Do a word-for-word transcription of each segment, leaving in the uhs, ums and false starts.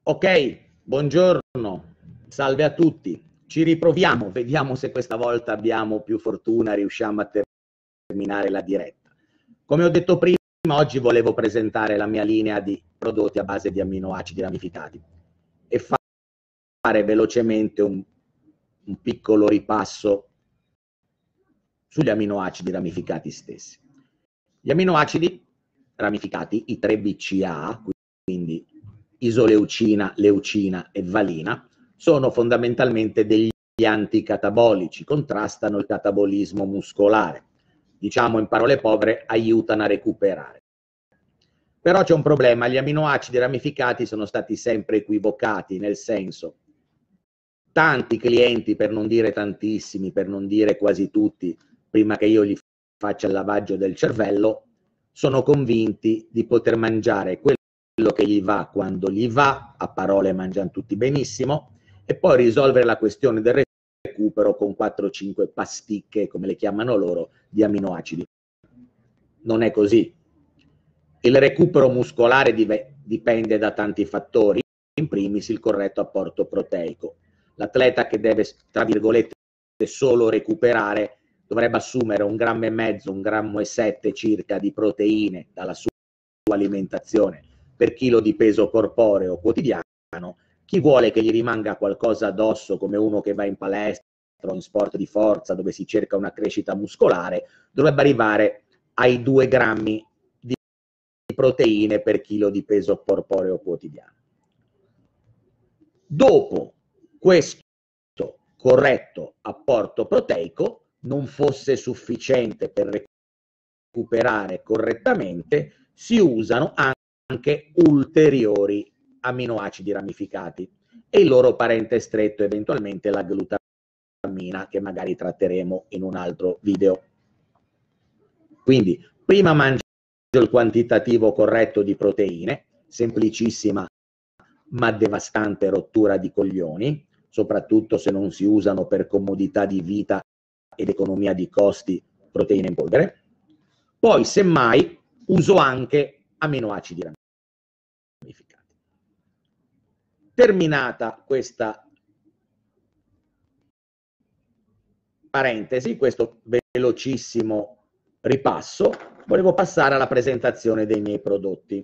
Ok, buongiorno, salve a tutti. Ci riproviamo, vediamo se questa volta abbiamo più fortuna, riusciamo a terminare la diretta. Come ho detto prima, oggi volevo presentare la mia linea di prodotti a base di amminoacidi ramificati e fare velocemente un, un piccolo ripasso sugli amminoacidi ramificati stessi. Gli amminoacidi ramificati, i tre B C A, quindi isoleucina, leucina e valina, sono fondamentalmente degli anticatabolici, contrastano il catabolismo muscolare. Diciamo in parole povere, aiutano a recuperare. Però c'è un problema, gli amminoacidi ramificati sono stati sempre equivocati, nel senso, tanti clienti, per non dire tantissimi, per non dire quasi tutti, prima che io gli faccia il lavaggio del cervello, sono convinti di poter mangiare quello che gli va quando gli va, a parole mangiano tutti benissimo, e poi risolvere la questione del recupero con quattro cinque pasticche, come le chiamano loro, di amminoacidi. Non è così. Il recupero muscolare dipende da tanti fattori, in primis il corretto apporto proteico. L'atleta che deve, tra virgolette, solo recuperare dovrebbe assumere un grammo e mezzo, un grammo e sette circa di proteine dalla sua alimentazione per chilo di peso corporeo quotidiano. Chi vuole che gli rimanga qualcosa addosso, come uno che va in palestra o in sport di forza dove si cerca una crescita muscolare, dovrebbe arrivare ai due grammi di proteine per chilo di peso corporeo quotidiano. Dopo questo corretto apporto proteico non fosse sufficiente per recuperare correttamente, si usano anche ulteriori amminoacidi ramificati e il loro parente stretto, eventualmente la glutamina, che magari tratteremo in un altro video. Quindi prima mangio il quantitativo corretto di proteine, semplicissima ma devastante rottura di coglioni, soprattutto se non si usano per comodità di vita ed economia di costi proteine in polvere. Poi, semmai, uso anche amminoacidi ramificati. Terminata questa parentesi, questo velocissimo ripasso, volevo passare alla presentazione dei miei prodotti.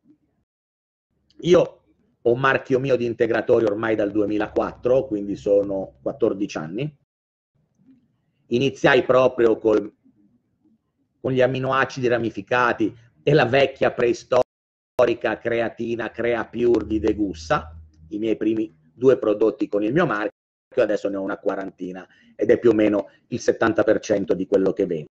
Io ho un marchio mio di integratori ormai dal duemilaquattro, quindi sono quattordici anni. Iniziai proprio col, con gli amminoacidi ramificati e la vecchia preistorica creatina CreaPure di De Gussa, i miei primi due prodotti con il mio marchio, adesso ne ho una quarantina ed è più o meno il settanta per cento di quello che vendo.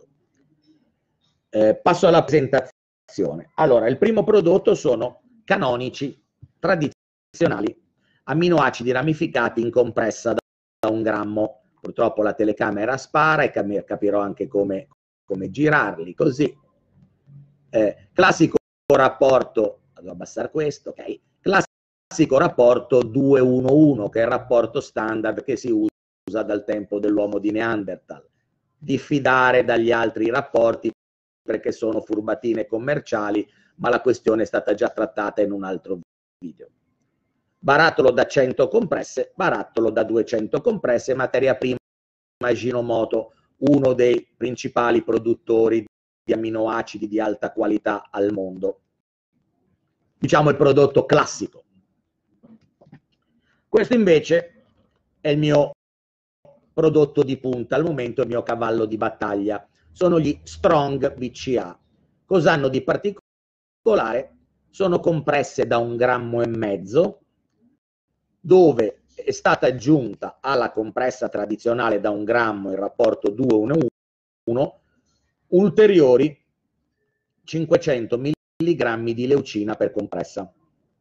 Eh, passo alla presentazione. Allora, il primo prodotto sono canonici tradizionali amminoacidi ramificati in compressa da un grammo. Purtroppo la telecamera spara e capirò anche come, come girarli così. Eh, classico rapporto, devo abbassare questo, ok? Classico rapporto due uno uno, che è il rapporto standard che si usa dal tempo dell'uomo di Neanderthal. Diffidare dagli altri rapporti perché sono furbatine commerciali, ma la questione è stata già trattata in un altro video. Barattolo da cento compresse, barattolo da duecento compresse, materia prima Ajinomoto, uno dei principali produttori di amminoacidi di alta qualità al mondo. Diciamo il prodotto classico. Questo invece è il mio prodotto di punta, al momento il mio cavallo di battaglia. Sono gli Strong B C A. Cosa hanno di particolare? Sono compresse da un grammo e mezzo, dove è stata aggiunta alla compressa tradizionale da un grammo il rapporto due uno uno ulteriori cinquecento milligrammi di leucina per compressa.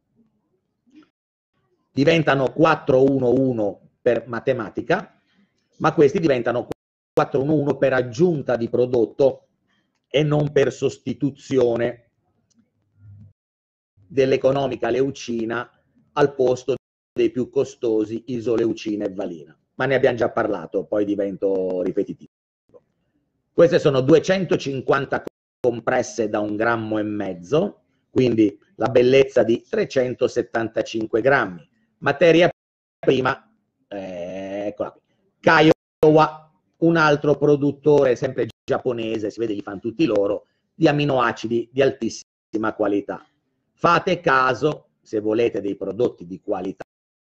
Diventano quattro uno uno per matematica, ma questi diventano quattro uno uno per aggiunta di prodotto e non per sostituzione dell'economica leucina al posto dei più costosi isoleucina e valina. Ma ne abbiamo già parlato, poi divento ripetitivo. Queste sono duecentocinquanta compresse da un grammo e mezzo, quindi la bellezza di trecentosettantacinque grammi. Materia prima, eh, eccola qui, Kiowa, un altro produttore sempre giapponese, si vede li fanno tutti loro, di aminoacidi di altissima qualità. Fate caso, se volete dei prodotti di qualità,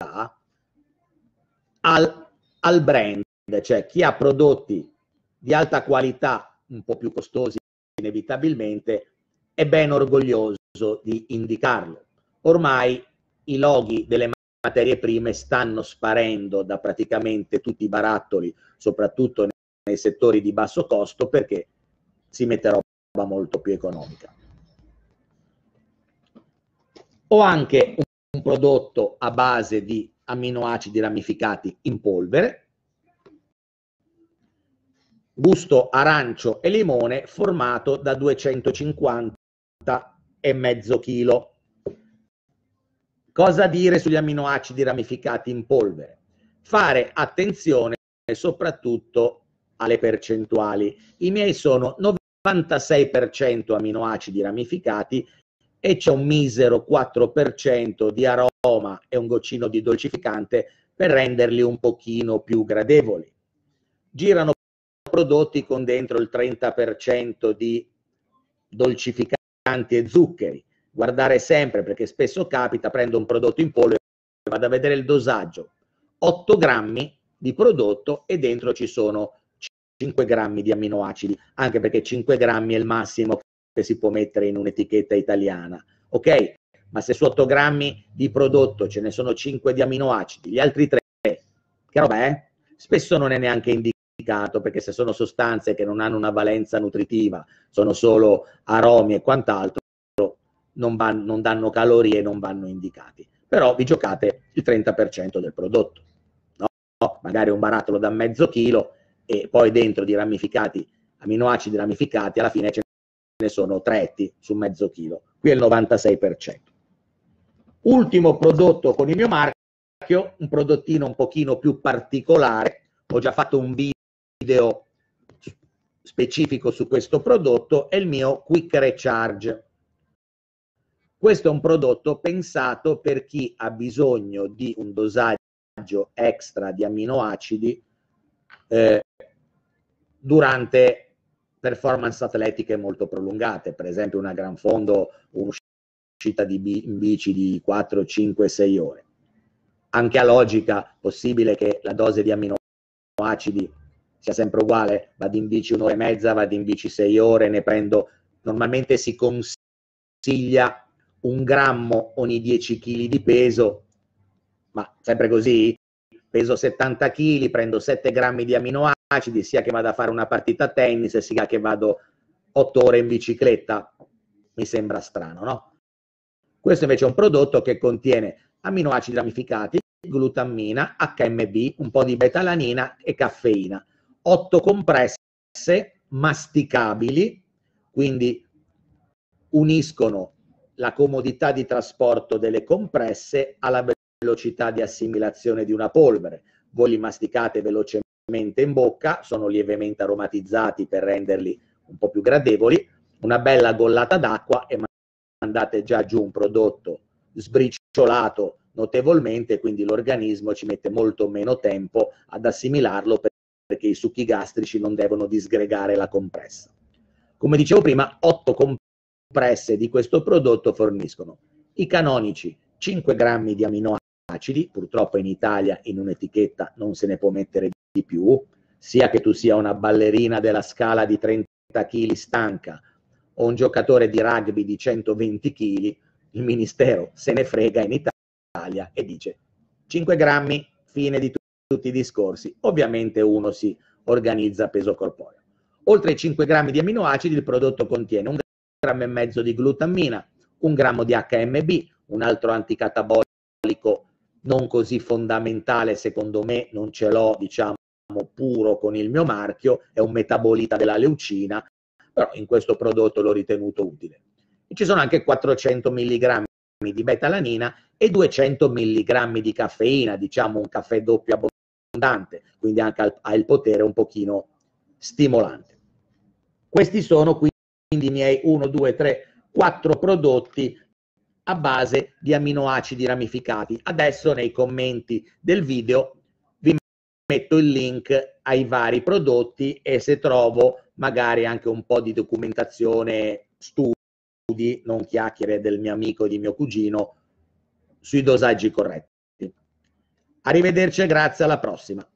al, al brand, cioè chi ha prodotti di alta qualità, un po' più costosi inevitabilmente, è ben orgoglioso di indicarlo. Ormai i loghi delle materie prime stanno sparendo da praticamente tutti i barattoli, soprattutto nei settori di basso costo, perché si mette roba molto più economica. Ho anche un, un prodotto a base di amminoacidi ramificati in polvere, gusto arancio e limone, formato da duecentocinquanta e mezzo chilo. Cosa dire sugli amminoacidi ramificati in polvere? Fare attenzione soprattutto alle percentuali. I miei sono novantasei per cento amminoacidi ramificati e c'è un misero quattro per cento di aroma e un goccino di dolcificante per renderli un pochino più gradevoli. Girano prodotti con dentro il trenta per cento di dolcificanti e zuccheri. Guardare sempre, perché spesso capita, prendo un prodotto in polvere e vado a vedere il dosaggio. otto grammi di prodotto e dentro ci sono cinque grammi di amminoacidi, anche perché cinque grammi è il massimo che si può mettere in un'etichetta italiana, ok? Ma se su otto grammi di prodotto ce ne sono cinque di amminoacidi, gli altri tre, che roba è? Spesso non è neanche indicato, perché se sono sostanze che non hanno una valenza nutritiva, sono solo aromi e quant'altro, non, van, non danno calorie e non vanno indicati. Però vi giocate il trenta per cento del prodotto, no? Magari un barattolo da mezzo chilo e poi dentro di ramificati, amminoacidi ramificati, alla fine ce ne sono tretti su mezzo chilo. Qui è il novantasei per cento. Ultimo prodotto con il mio marchio, un prodottino un pochino più particolare. Ho già fatto un video specifico su questo prodotto, è il mio Quick Recharge. Questo è un prodotto pensato per chi ha bisogno di un dosaggio extra di amminoacidi eh, durante performance atletiche molto prolungate, per esempio una gran fondo, un'uscita di in bici di quattro, cinque, sei ore. Anche a logica, possibile che la dose di amminoacidi sia sempre uguale, vado in bici un'ora e mezza, vado in bici sei ore, ne prendo, normalmente si consiglia un grammo ogni dieci chili di peso, ma sempre così, peso settanta chili, prendo sette grammi di amminoacidi, sia che vada a fare una partita a tennis, sia che vado otto ore in bicicletta, mi sembra strano, no? Questo invece è un prodotto che contiene amminoacidi ramificati, glutammina, acca emme bi, un po' di betalanina e caffeina. otto compresse masticabili, quindi uniscono la comodità di trasporto delle compresse alla velocità di assimilazione di una polvere. Voi li masticate velocemente in bocca, sono lievemente aromatizzati per renderli un po' più gradevoli, una bella gollata d'acqua e mandate già giù un prodotto sbriciolato notevolmente, quindi l'organismo ci mette molto meno tempo ad assimilarlo perché i succhi gastrici non devono disgregare la compressa. Come dicevo prima, otto compresse di questo prodotto forniscono i canonici cinque grammi di amminoacidi, purtroppo in Italia in un'etichetta non se ne può mettere di più, sia che tu sia una ballerina della Scala di trenta chili stanca o un giocatore di rugby di centoventi chili, il Ministero se ne frega in Italia e dice cinque grammi, fine di tutti i discorsi. Ovviamente uno si organizza a peso corporeo. Oltre ai cinque grammi di amminoacidi, il prodotto contiene un grammo e mezzo di glutammina, un grammo di acca emme bi, un altro anticatabolico non così fondamentale, secondo me, non ce l'ho, diciamo, puro con il mio marchio, è un metabolita della leucina, però in questo prodotto l'ho ritenuto utile. E ci sono anche quattrocento milligrammi di betalanina e duecento milligrammi di caffeina, diciamo un caffè doppio abbondante, quindi anche ha il potere un pochino stimolante. Questi sono quindi i miei uno, due, tre, quattro prodotti a base di aminoacidi ramificati. Adesso nei commenti del video vi metto il link ai vari prodotti e se trovo magari anche un po' di documentazione, studi, non chiacchiere del mio amico e di mio cugino, sui dosaggi corretti. Arrivederci e grazie, alla prossima.